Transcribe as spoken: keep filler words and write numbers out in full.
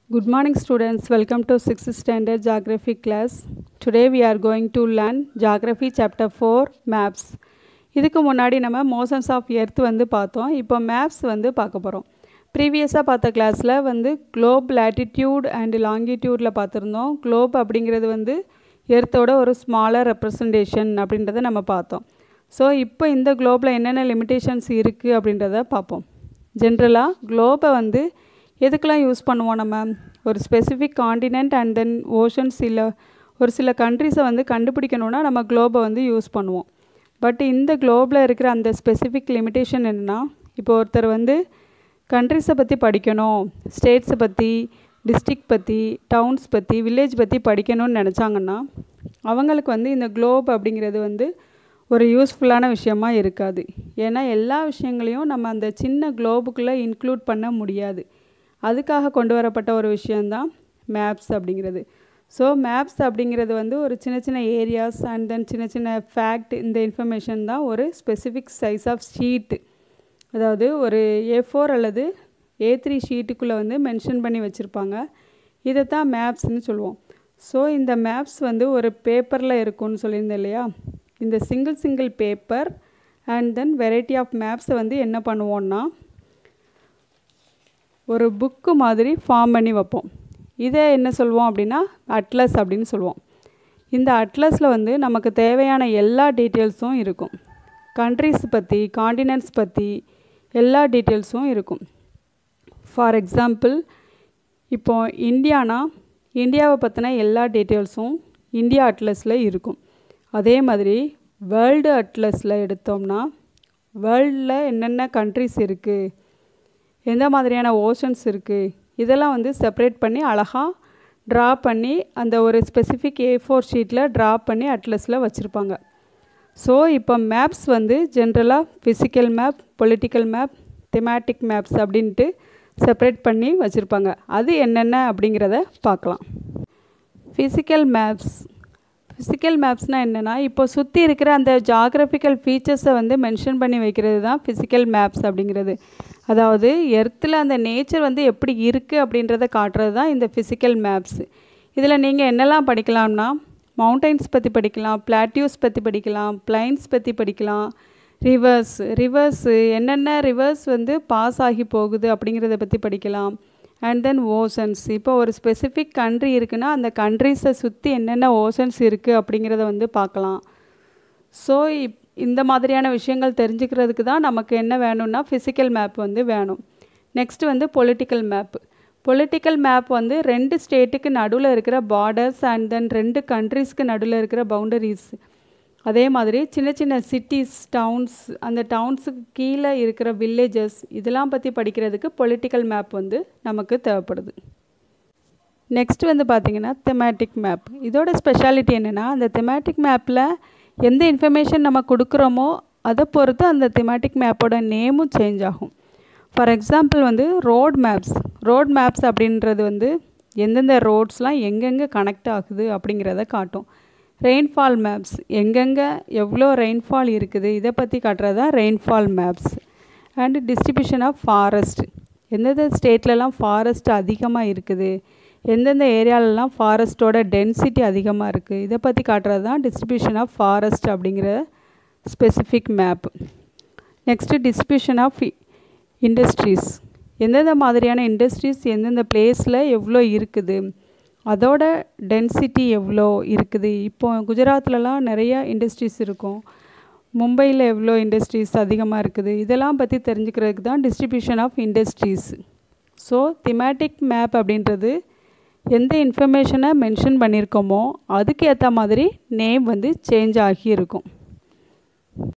Good morning students, welcome to sixth standard geography class. Today we are going to learn geography chapter four maps. இதுக்கு முன்னாடி நம்ம motions of earth வந்து பார்த்தோம். இப்போ maps வந்து பார்க்க போறோம். Previously பார்த்த கிளாஸ்ல வந்து globe latitude and longitudeல பார்த்திருந்தோம். Globe அப்படிங்கிறது வந்து எர்த்தோட ஒரு smaller representation அப்படின்றத நம்ம பார்த்தோம். ஸோ இப்போ இந்த globeல என்னென்ன limitations இருக்கு அப்படின்றத பார்ப்போம். ஜென்ரலாக globe வந்து எதுக்கெல்லாம் யூஸ் பண்ணுவோம் நம்ம ஒரு specific continent and then oceans இல்லை ஒரு சில கண்ட்ரிஸை வந்து கண்டுபிடிக்கணுன்னா நம்ம குளோபை வந்து யூஸ் பண்ணுவோம். பட் இந்த குளோபில் இருக்கிற அந்த ஸ்பெசிஃபிக் லிமிட்டேஷன் என்னென்னா, இப்போ ஒருத்தர் வந்து கண்ட்ரிஸை பற்றி படிக்கணும், ஸ்டேட்ஸை பற்றி, டிஸ்ட்ரிக்ட் பற்றி, டவுன்ஸ் பற்றி, வில்லேஜ் பற்றி படிக்கணும்னு நினச்சாங்கன்னா அவங்களுக்கு வந்து இந்த குளோப் அப்படிங்கிறது வந்து ஒரு யூஸ்ஃபுல்லான விஷயமா இருக்காது. ஏன்னா எல்லா விஷயங்களையும் நம்ம அந்த சின்ன குளோபுக்குள்ளே இன்க்ளூட் பண்ண முடியாது. அதுக்காக கொண்டு வரப்பட்ட ஒரு விஷயந்தான் மேப்ஸ் அப்படிங்கிறது. ஸோ மேப்ஸ் அப்படிங்கிறது வந்து ஒரு சின்ன சின்ன ஏரியாஸ் அண்ட் தென் சின்ன சின்ன ஃபேக்ட், இந்த இன்ஃபர்மேஷன் தான் ஒரு ஸ்பெசிஃபிக் சைஸ் ஆஃப் ஷீட்டு, அதாவது ஒரு ஏ ஃபோர் அல்லது ஏ த்ரீ ஷீட்டுக்குள்ளே வந்து மென்ஷன் பண்ணி வச்சுருப்பாங்க. இதை தான் மேப்ஸ்ன்னு சொல்லுவோம். ஸோ இந்த மேப்ஸ் வந்து ஒரு பேப்பரில் இருக்கும்னு சொல்லியிருந்தேன் இல்லையா, இந்த single single paper and then variety of மேப்ஸை வந்து என்ன பண்ணுவோன்னா ஒரு புக்கு மாதிரி ஃபார்ம் பண்ணி வைப்போம். இதை என்ன சொல்லுவோம் அப்படின்னா அட்லஸ் அப்படின்னு சொல்லுவோம். இந்த அட்லஸில் வந்து நமக்கு தேவையான எல்லா டீட்டெயில்ஸும் இருக்கும். கண்ட்ரிஸ் பற்றி, காண்டினென்ட்ஸ் பற்றி எல்லா டீட்டெயில்ஸும் இருக்கும். ஃபார் எக்ஸாம்பிள், இப்போ இந்தியானா இந்தியாவை பற்றின எல்லா டீட்டெயில்ஸும் இந்தியா அட்லஸில் இருக்கும். அதே மாதிரி வேர்ல்டு அட்லஸில் எடுத்தோம்னா வேர்ல்டில் என்னென்ன கண்ட்ரிஸ் இருக்குது, எந்த மாதிரியான ஓஷன்ஸ் இருக்குது, இதெல்லாம் வந்து செப்பரேட் பண்ணி அழகாக ட்ரா பண்ணி அந்த ஒரு ஸ்பெசிஃபிக் ஏ ஃபோர் ஷீட்டில் ட்ரா பண்ணி அட்லஸில் வச்சுருப்பாங்க. ஸோ இப்போ மேப்ஸ் வந்து ஜென்ரலாக physical map, political map, thematic maps அப்படின்ட்டு செப்பரேட் பண்ணி வச்சுருப்பாங்க. அது என்னென்ன அப்படிங்கிறத பார்க்கலாம். ஃபிசிக்கல் மேப்ஸ் ஃபிசிக்கல் மேப்ஸ்னால் என்னென்னா, இப்போ சுற்றி இருக்கிற அந்த ஜாகிரபிக்கல் ஃபீச்சர்ஸை வந்து மென்ஷன் பண்ணி வைக்கிறது தான் ஃபிசிக்கல் மேப்ஸ் அப்படிங்கிறது. அதாவது எர்த்தில் அந்த நேச்சர் வந்து எப்படி இருக்குது அப்படின்றத காட்டுறது தான் இந்த ஃபிசிக்கல் மேப்ஸ். இதில் நீங்கள் என்னெல்லாம் படிக்கலாம்னா, மவுண்டைன்ஸ் பற்றி படிக்கலாம், பிளாட்யூஸ் பற்றி படிக்கலாம், பிளைன்ஸ் பற்றி படிக்கலாம், ரிவர்ஸ் ரிவர்ஸ் என்னென்ன ரிவர்ஸ் வந்து பாஸ் ஆகி போகுது அப்படிங்கிறத பற்றி படிக்கலாம், அண்ட் தென் ஓஷன்ஸ். இப்போ ஒரு ஸ்பெசிஃபிக் கண்ட்ரி இருக்குன்னா அந்த கண்ட்ரிஸை சுற்றி என்னென்ன ஓஷன்ஸ் இருக்குது அப்படிங்கிறத வந்து பார்க்கலாம். ஸோ இப் இந்த மாதிரியான விஷயங்கள் தெரிஞ்சுக்கிறதுக்கு தான் நமக்கு என்ன வேணும்னா ஃபிசிக்கல் மேப் வந்து வேணும். நெக்ஸ்ட்டு வந்து பொலிட்டிக்கல் மேப். பொலிட்டிக்கல் மேப் வந்து ரெண்டு ஸ்டேட்டுக்கு நடுவில் இருக்கிற பார்டர்ஸ் அண்ட் தென் ரெண்டு கண்ட்ரிஸ்க்கு நடுவில் இருக்கிற பவுண்டரிஸ், அதே மாதிரி சின்ன சின்ன சிட்டிஸ், டவுன்ஸ், அந்த டவுன்ஸுக்கு கீழே இருக்கிற வில்லேஜஸ், இதெல்லாம் பற்றி படிக்கிறதுக்கு பொலிட்டிக்கல் மேப் வந்து நமக்கு தேவைப்படுது. நெக்ஸ்ட் வந்து பார்த்திங்கன்னா தெமேட்டிக் மேப். இதோட ஸ்பெஷாலிட்டி என்னென்னா, அந்த தெமேட்டிக் மேப்பில் எந்த இன்ஃபர்மேஷன் நம்ம கொடுக்குறோமோ அதை பொறுத்து அந்த தெமேட்டிக் மேப்போட நேமும் சேஞ்ச் ஆகும். ஃபார் எக்ஸாம்பிள் வந்து ரோட் மேப்ஸ். ரோட் மேப்ஸ் அப்படின்றது வந்து எந்தெந்த ரோட்ஸ்லாம் எங்கெங்கே கனெக்ட் ஆகுது அப்படிங்கிறத காட்டும். ரெயின்ஃபால் மேப்ஸ், எங்கெங்கே எவ்வளோ ரெயின்ஃபால் இருக்குது இதை பற்றி காட்டுறது தான் rainfall maps. And distribution of forest, எந்தெந்த ஸ்டேட்லலாம் ஃபாரஸ்ட் அதிகமாக இருக்குது, எந்தெந்த ஏரியாலலாம் ஃபாரஸ்ட்டோட டென்சிட்டி அதிகமாக இருக்குது, இதை பற்றி காட்டுறது தான் டிஸ்ட்ரிபியூஷன் ஆஃப் ஃபாரஸ்ட் அப்படிங்கிற specific map. Next distribution of industries, எந்தெந்த மாதிரியான இண்டஸ்ட்ரீஸ் எந்தெந்த பிளேஸில் எவ்வளோ இருக்குது, அதோட டென்சிட்டி எவ்வளோ இருக்குது. இப்போ குஜராத்லலாம் நிறைய இண்டஸ்ட்ரீஸ் இருக்கும், மும்பையில் எவ்வளோ இண்டஸ்ட்ரீஸ் அதிகமாக இருக்குது, இதெல்லாம் பற்றி தெரிஞ்சுக்கிறதுக்கு தான் distribution of industries. So thematic map அப்படின்றது எந்த இன்ஃபர்மேஷனை மென்ஷன் பண்ணியிருக்கோமோ அதுக்கு ஏற்ற மாதிரி நேம் வந்து சேஞ்ச் ஆகி இருக்கும்.